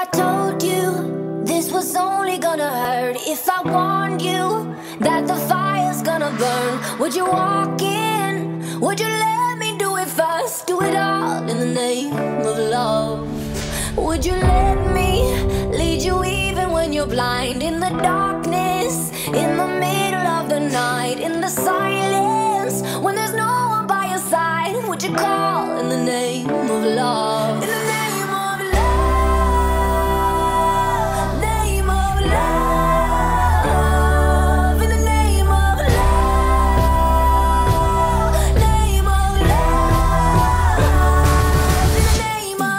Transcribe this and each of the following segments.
I told you this was only gonna hurt, if I warned you that the fire's gonna burn, would you walk in? Would you let me do it first? Do it all in the name of love. Would you let me lead you even when you're blind? In the darkness, in the middle of the night, in the silence, when there's no one by your side, would you call in the name of love? In the name of love, name of love, in the name of love, name of love, in the name of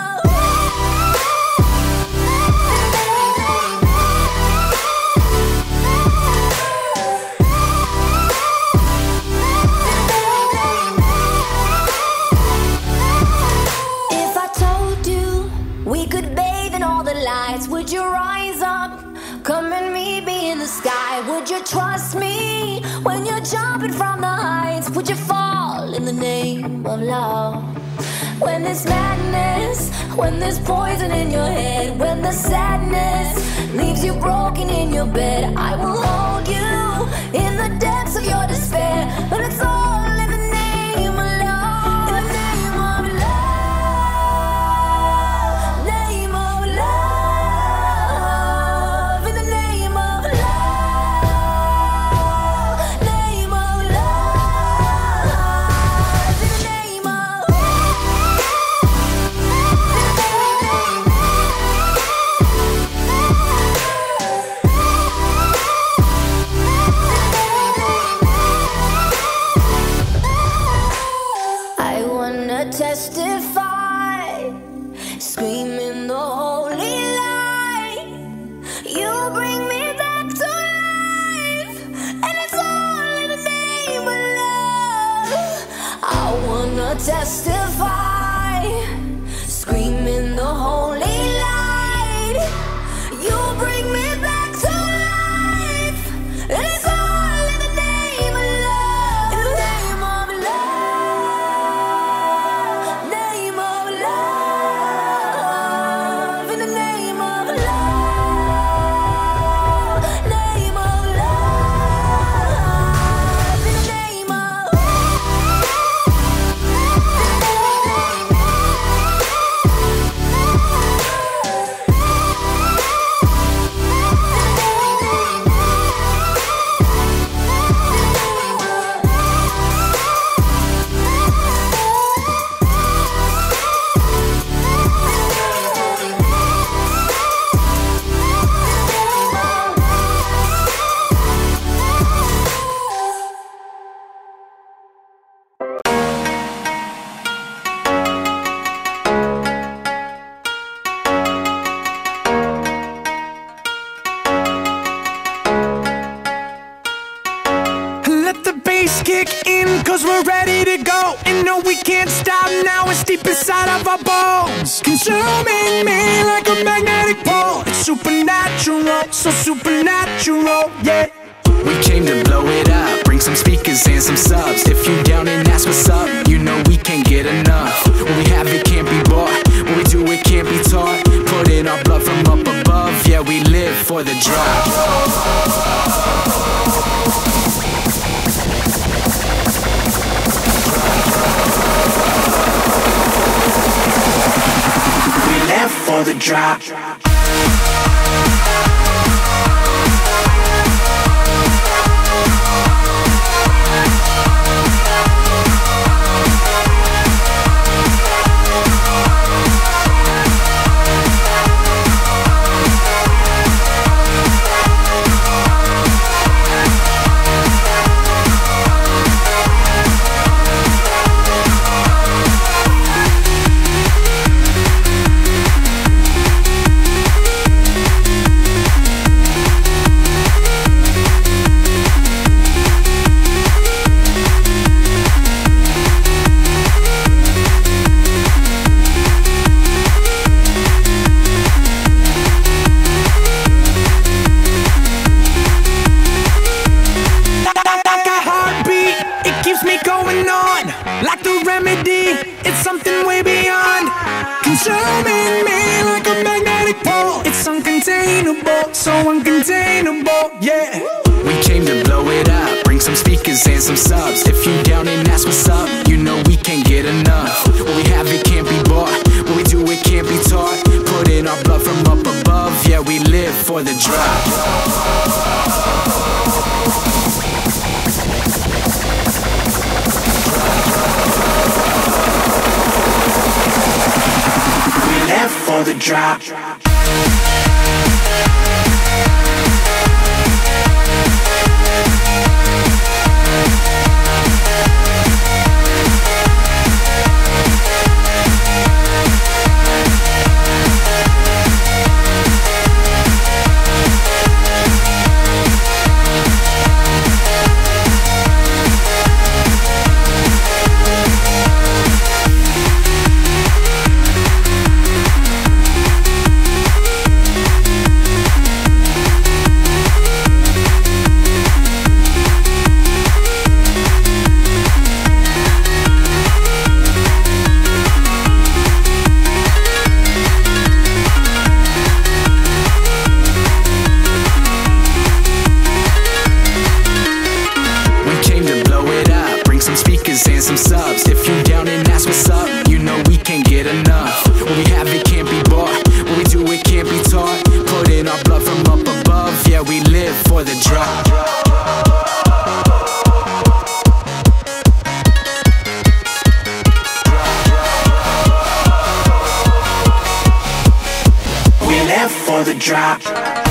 If I told you we could bathe in all the lights, would you rise up? Come and meet me in the sky. Would you trust me when you're jumping from the heights? Would you fall in the name of love? When there's madness, when there's poison in your head, when the sadness leaves you broken in your bed, I will hold you in the depths of your despair. But it's all in the name of love. In the name of love, name of love, in the name of love, name of love, in the name of I wanna testify, screaming the holy light. You bring me back to life, and it's all in the name of love. I wanna testify, screaming the holy light. You bring me back to life, and it's all in the name of love. In the name of love, name of love, in the name of love, name of love, in the name of Let the bass kick in, cause we're ready to go. And no, we can't stop now, it's deep inside of our bones, consuming me like a magnetic pole. It's supernatural, so supernatural, yeah. We came to blow it up, bring some speakers and some subs. If you down and ask what's up, you know we can't get enough. What we have, it can't be bought, what we do, it can't be taught. Put in our blood from up above, yeah, we live for the drop. We live for the drop. Consuming me like a magnetic pole. unattainable, so uncontainable, yeah. We came to blow it up, bring some speakers and some subs. If you down and ask what's up, you know we can't get enough. What we have, it can't be bought. What we do, it can't be taught. Put in our blood from up above. Yeah, we live for the drop. We live for the drop. And some subs. If you down and ask what's up, you know we can't get enough. What we have, it can't be bought. What we do, it can't be taught. Put in our blood from up above. Yeah, we live for the drop. We live for the drop.